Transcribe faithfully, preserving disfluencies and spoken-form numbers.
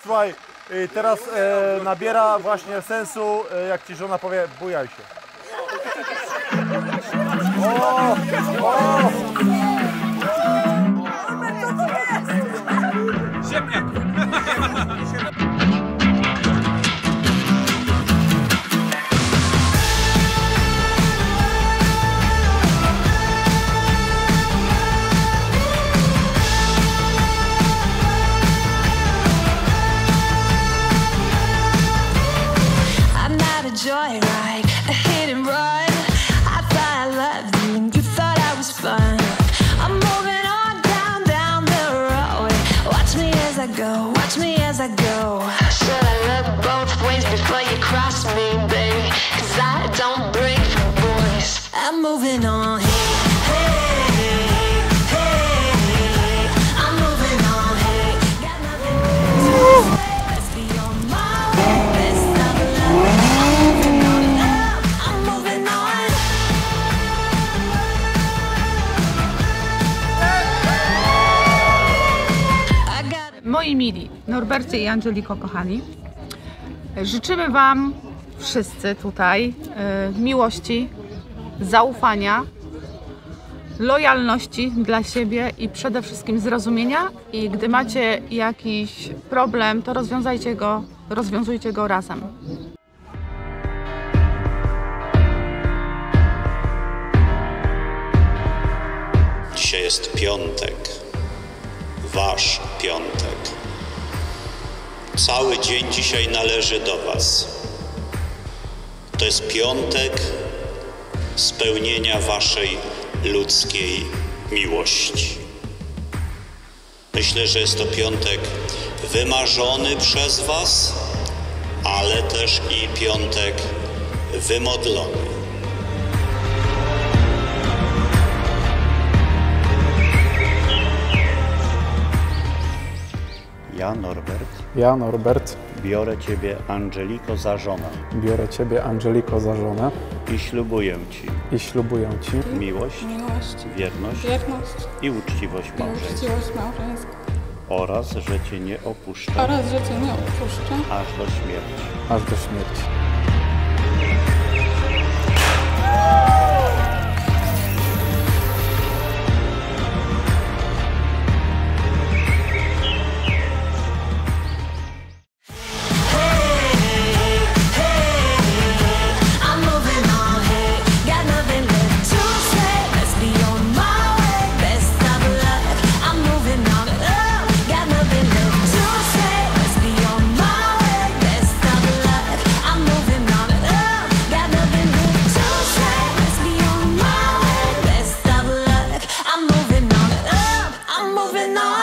Słuchaj, teraz e, nabiera właśnie sensu, e, jak ci żona powie, bujaj się. O! O! Ziemniak! Joyride, a hit and run. I thought I loved you and you thought I was fun. I'm moving on down, down the road. Watch me as I go, watch me as I go. Should I look both ways before you cross me, baby? Cause I don't break for boys. I'm moving on. Moi mili, Norbercie i Angeliko kochani, życzymy Wam wszyscy tutaj y, miłości, zaufania, lojalności dla siebie i przede wszystkim zrozumienia. I gdy macie jakiś problem, to rozwiązajcie go, rozwiązujcie go razem. Dzisiaj jest piątek. Wasz piątek. Cały dzień dzisiaj należy do Was. To jest piątek spełnienia Waszej ludzkiej miłości. Myślę, że jest to piątek wymarzony przez Was, ale też i piątek wymodlony. Ja, Norbert. Ja, Norbert. Biorę Ciebie, Angeliko, za żonę. Biorę Ciebie, Angeliko, za żonę. I ślubuję Ci. I ślubuję Ci. Miłość. Miłość. Wierność. Wierność. I uczciwość I małżeńską. uczciwość małżeńską. Oraz, że Cię nie opuszczę. Oraz, że Cię nie opuszczę. Aż do śmierci. Aż do śmierci. Moving on.